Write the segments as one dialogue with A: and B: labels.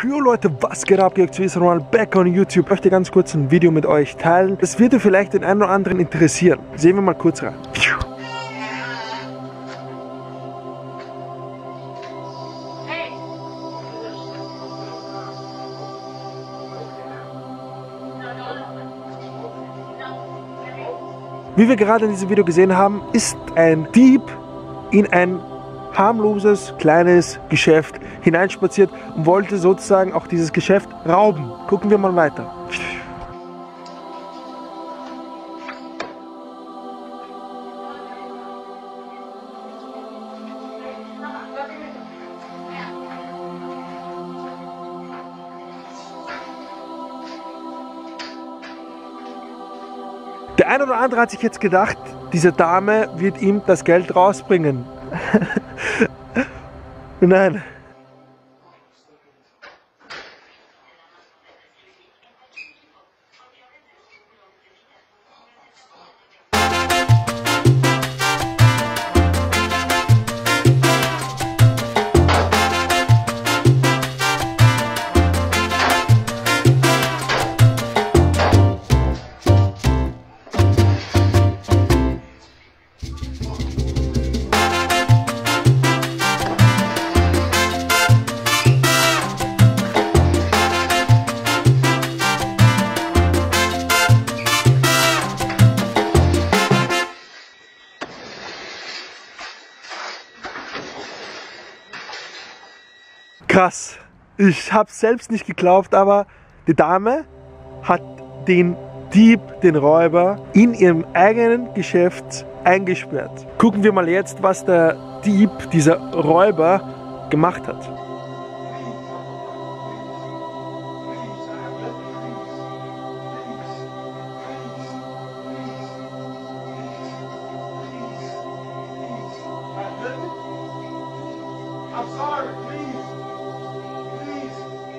A: Jo Leute, was geht ab? Hier ist Ronald back on YouTube. Ich möchte ganz kurz ein Video mit euch teilen. Das wird vielleicht den einen oder anderen interessieren. Sehen wir mal kurz rein. Wie wir gerade in diesem Video gesehen haben, ist ein Dieb in ein harmloses, kleines Geschäft hineinspaziert und wollte sozusagen auch dieses Geschäft rauben. Gucken wir mal weiter. Der eine oder andere hat sich jetzt gedacht, diese Dame wird ihm das Geld rausbringen. Nein. Krass. Ich habe es selbst nicht geglaubt, aber die Dame hat den Dieb, den Räuber, in ihrem eigenen Geschäft eingesperrt. Gucken wir mal jetzt, was der Dieb, dieser Räuber, gemacht hat.
B: I'm sorry, please. Please.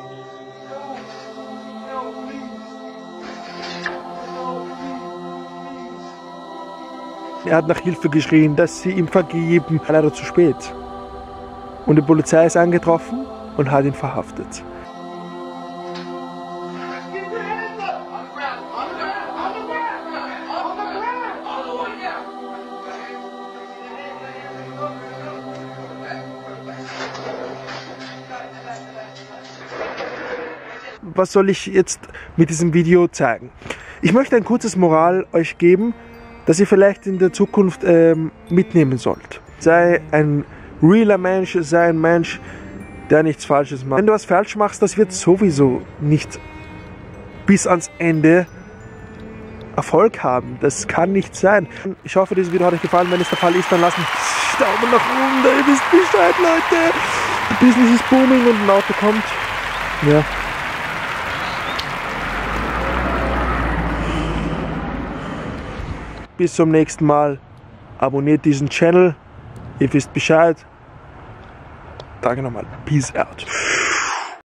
B: No, please. No, please.
A: Er hat nach Hilfe geschrien, dass sie ihm vergeben. Leider zu spät. Und die Polizei ist eingetroffen und hat ihn verhaftet.
B: Get your hands up. On the ground. On the ground. On the ground. On the ground. On the one down.
A: Was soll ich jetzt mit diesem Video zeigen? Ich möchte ein kurzes Moral euch geben, das ihr vielleicht in der Zukunft mitnehmen sollt. Sei ein realer Mensch, sei ein Mensch, der nichts Falsches macht. Wenn du was falsch machst, das wird sowieso nicht bis ans Ende Erfolg haben. Das kann nicht sein. Ich hoffe, dieses Video hat euch gefallen. Wenn es der Fall ist, dann lasst einen Daumen nach oben. Ihr wisst Bescheid, Leute. Das Business ist booming und ein Auto kommt. Ja. Bis zum nächsten Mal. Abonniert diesen Channel. Ihr wisst Bescheid. Danke nochmal. Peace out.